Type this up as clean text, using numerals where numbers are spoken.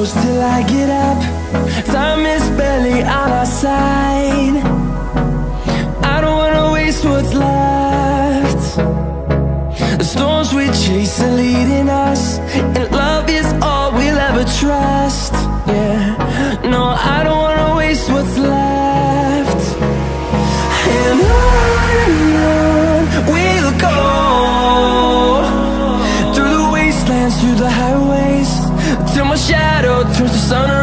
close till I get up. Time is barely on our side. I don't wanna waste what's left. The storms we chase are leading us, and love is all we'll ever trust. Yeah, no, I don't wanna waste what's left. And on we'll go, through the wastelands, through the highways, till my shadow turns to sun